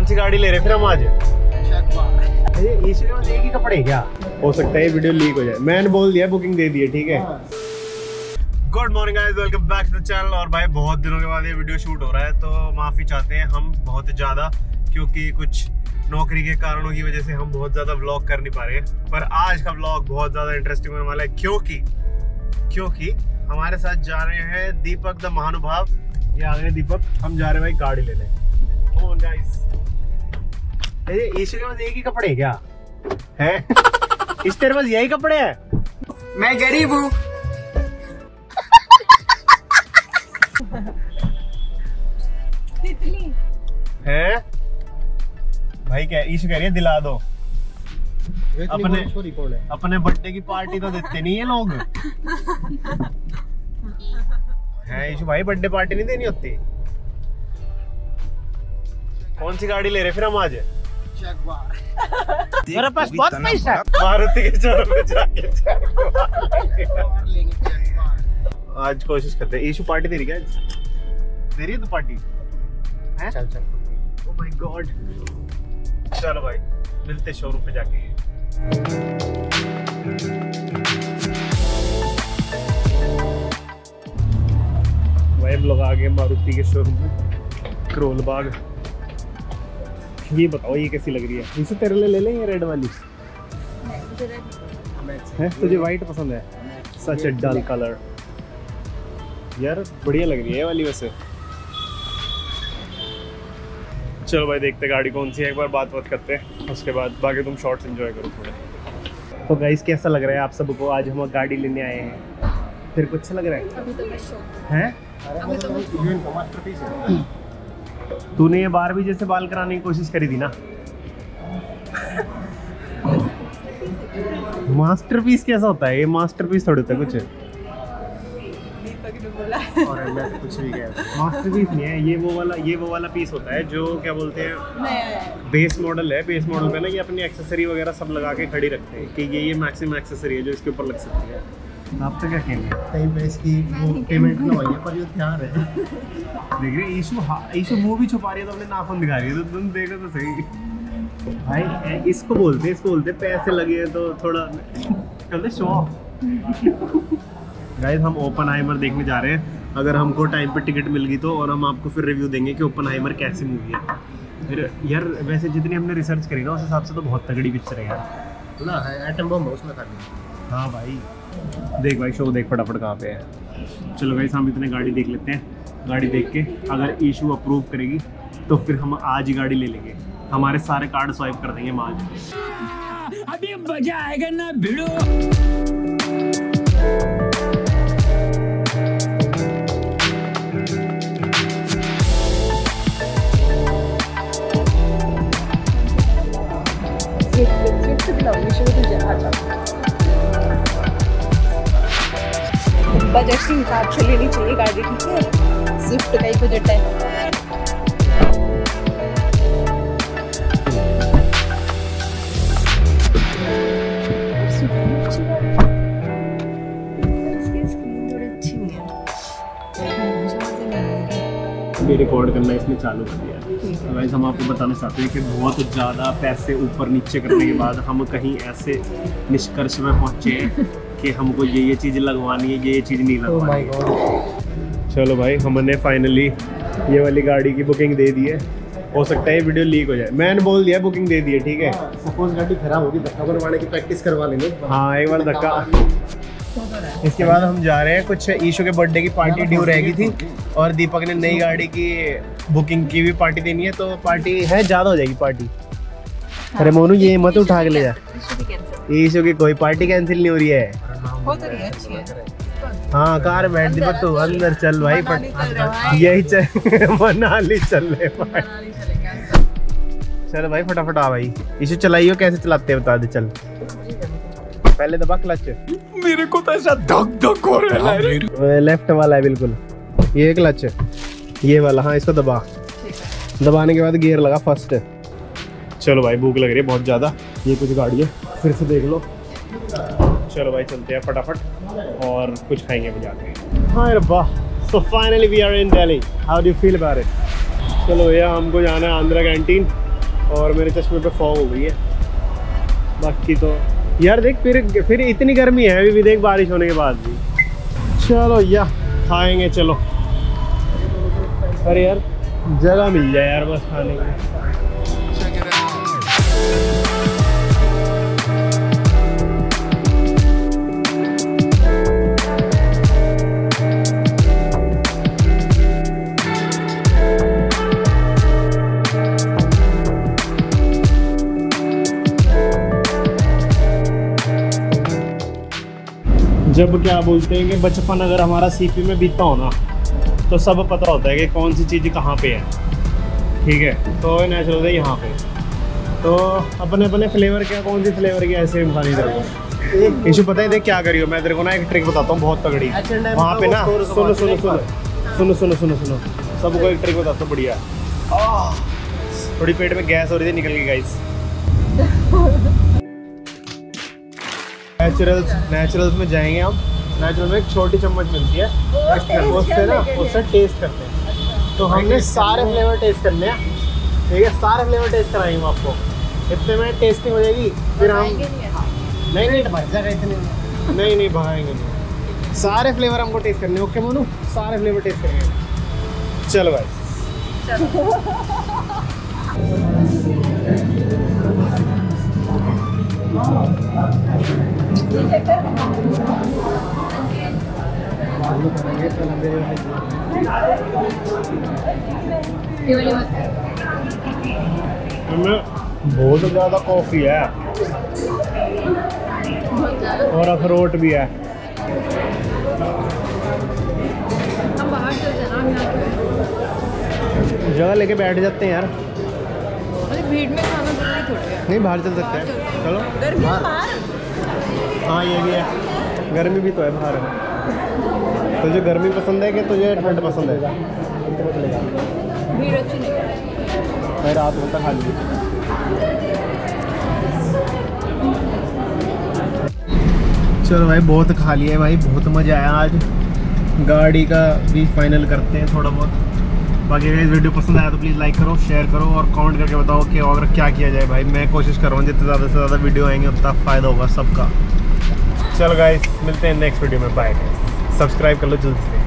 कौन सी गाड़ी ले रहे फिर हम आज? इसी एक ही कपड़े क्या हो सकता है वीडियो लीक हो जाए। मैंने बोल दिया, बुकिंग दे दी है, ठीक है। Good morning guys, welcome back to the channel. और भाई बहुत दिनों के बाद ये वीडियो शूट हो रहा है, तो माफी चाहते हैं हम बहुत ज़्यादा, क्योंकि कुछ नौकरी के कारणों की वजह से हम बहुत ज़्यादा व्लॉग कर नहीं पा रहे हैं। पर आज का व्लॉग बहुत ज़्यादा इंटरेस्टिंग होने वाला है, क्योंकि हमारे साथ जा रहे हैं दीपक द महानुभाव। ये आ गए दीपक, हम जा रहे हैं भाई गाड़ी लेने। Come on guys। ईशु के पास एक ही कपड़े क्या है? इस तेरे पास यही कपड़े हैं? मैं गरीब हूँ। है भाई, क्या ईशु कह रही है दिला दो। अपने बर्थडे की पार्टी तो देते नहीं है लोग। है ईशु भाई, बर्थडे पार्टी नहीं देनी होती। कौन सी गाड़ी ले रहे फिर हम आज? मेरे पास बहुत पैसा है। मारुति के शोरूम में जाके आज कोशिश करते हैं। ईशु पार्टी दे रही क्या? दे रही है तो पार्टी है? चल चल। ओह माय गॉड, चलो भाई मिलते शोरूम पे जाके। भाई हम लोग आ गए मारुति के शोरूम में, करोल बाग। ये बताओ ये कैसी लग रही है? इसे तेरे लिए ले लें ये रेड वाली? है तुझे वाइट पसंद है? सच ए डल कलर यार, बढ़िया लग रही है ये वाली वैसे। चलो भाई देखते गाड़ी कौन सी है, एक बार बात करते हैं, उसके बाद बाकी तुम शॉर्ट्स एंजॉय करो थोड़े। तो गाइस कैसा लग रहा है आप सबको? आज हम गाड़ी लेने आए हैं, फिर कुछ अच्छा लग रहा है? अभी तो मैं शौक हैं? अभी तो मैं तूने ये बार भी जैसे बाल कराने की कोशिश करी थी ना। मास्टरपीस कैसा होता है? ये मास्टरपीस थोड़ी होता है कुछ। दीपक ने बोला और मैं तो कुछ भी कह, मास्टरपीस नहीं है ये वो वाला पीस होता है जो क्या बोलते हैं, बेस मॉडल है। बेस मॉडल पे ना ये अपनी एक्सेसरी वगैरह सब लगा के खड़ी रखते हैं कि ये मैक्सिमम एक्सेसरी है जो इसके ऊपर लग सकती है। आप तो क्या कहना है? कहीं पे इसकी वो पेमेंट ना हो, पर ये ध्यान है। देख रहे ईशु मुंह भी छुपा रही है तो अपने नाखून दिखा रही है, तो तुम देखो तो सही भाई। इसको बोलते पैसे लगे तो थोड़ा चलते शो ऑफ। गाइस हम ओपनहाइमर देखने जा रहे हैं, अगर हमको टाइम पे टिकट मिल गई तो, और हम आपको फिर रिव्यू देंगे कि ओपनहाइमर कैसी मूवी है। फिर यार वैसे जितनी हमने रिसर्च करी ना उस हिसाब से तो बहुत तगड़ी पिक्चर है यार ना। एटम बम उसमें खाली। हाँ भाई देख भाई, शो देख फटाफट कहाँ पे है। चलो गाइस हम इतने गाड़ी देख लेते हैं, गाड़ी देख के अगर ईशू अप्रूव करेगी तो फिर हम आज ही गाड़ी ले लेंगे। हमारे सारे कार्ड स्वाइप कर देंगे हम आज। अभी मजा आएगा ना भिड़ो। बजट के हिसाब से लेनी चाहिए गाड़ी, ठीक है? स्विफ्ट का ही बजट है। भी रिकॉर्ड करना इसमें चालू कर दिया। तो गाइस हम आपको बताना चाहते हैं कि बहुत ज़्यादा पैसे ऊपर नीचे करने के बाद हम कहीं ऐसे निष्कर्ष में पहुँचे हैं कि हमको ये चीज़ लगवानी है, ये चीज़ नहीं लगवानी। चलो भाई हमने फाइनली ये वाली गाड़ी की बुकिंग दे दी है। हो सकता है ये वीडियो लीक हो जाए। मैंने बोल दिया बुकिंग दे दी है, ठीक है। सपोज गाड़ी खराब होगी, धक्का बनवाने की प्रैक्टिस करवा लेंगे। हाँ एक बार धक्का। इसके बाद हम जा रहे हैं, कुछ ईशू के बर्थडे की पार्टी ड्यू रहेगी थी और दीपक ने नई गाड़ी की बुकिंग की भी पार्टी देनी है, तो पार्टी है ज़्यादा हो जाएगी पार्टी। अरे मोनू ये मत उठा के ले जा। ईशू की कोई पार्टी कैंसिल नहीं हो रही है। हो तो रही है, अच्छी है। हाँ कार बैठ दीपक, तू अंदर चल भाई। यही चल मनाली चल रहे भाई। चल भाई फटाफट आ भाई। ईशू चलाइयो, कैसे चलाते हैं बता दे। चल पहले दबा क्लच। मेरे को तो ऐसा धक हो रहा है। लेफ्ट वाला है बिल्कुल, ये क्लच ये वाला। हाँ इसको दबा, दबाने के बाद गियर लगा फर्स्ट। चलो भाई भूख लग रही है बहुत ज़्यादा, ये कुछ गाड़ी है फिर से देख लो। चलो भाई चलते हैं फटाफट और कुछ खाएंगे अभी जाके। हाँ रब्बा, so finally we are in Delhi. How do you feel about it? चलो भैया हमको जाना है आंध्रा कैंटीन, और मेरे चश्मे पे फॉग हो गई है। बाकी तो यार देख फिर इतनी गर्मी है अभी भी, देख बारिश होने के बाद भी। चलो या खाएंगे चलो। अरे यार जगह मिल जाए यार बस खाने की। जब क्या बोलते हैं कि बचपन अगर हमारा सीपी में बीता हो ना तो सब पता होता है कि कौन सी चीज़ कहाँ पे है, ठीक है। तो नेचुरल है यहाँ पे तो अपने अपने फ्लेवर क्या, कौन सी फ्लेवर की आइसक्रीम खानी तेरे को। इशू पता है देख क्या करियो, मैं तेरे को ना एक ट्रिक बताता हूँ बहुत तगड़ी। वहाँ पे ना सुनो सबको एक ट्रिक बताता हूँ बढ़िया। थोड़ी पेट में गैस हो रही थी, निकल गई गाइस। नेचुरल्स में जाएंगे हम। नेचुरल में एक छोटी चम्मच मिलती है, उससे टेस्ट करते हैं। तो हमने सारे फ्लेवर टेस्ट करने हैं, ठीक है। सारे फ्लेवर टेस्ट कराएंगे हम आपको, इतने में टेस्टिंग हो जाएगी। फिर हम नहीं भागेंगे नहीं। सारे फ्लेवर हमको टेस्ट करने, ओके मोनू? सारे फ्लेवर टेस्ट करेंगे। चलो भाई बहुत ज़्यादा कॉफ़ी है और अखरोट भी है। हम बाहर चलते हैं ना, जगह लेके बैठ जाते हैं यार। अरे भीड़ में खाना जरूरी थोड़ी है। नहीं बाहर चल सकते हैं, चलो। गर्मी है बाहर। हाँ ये भी है, गर्मी भी तो है बाहर। तुझे गर्मी पसंद है कि तुझे ठंड पसंद है? भीड़ अच्छी नहीं है। मैं रात में तक खा ली। चलो भाई बहुत खा लिया है भाई, बहुत मज़ा आया आज। गाड़ी का भी फाइनल करते हैं थोड़ा बहुत। बाकी अगर इस वीडियो पसंद आया तो प्लीज़ लाइक करो, शेयर करो और कमेंट करके बताओ कि और क्या किया जाए भाई। मैं कोशिश कर रहा हूँ जितने ज़्यादा से ज़्यादा वीडियो आएंगे उतना फ़ायदा होगा सबका। चलो गाइस मिलते हैं नेक्स्ट वीडियो में, बाय। सब्सक्राइब कर लो जल्दी से।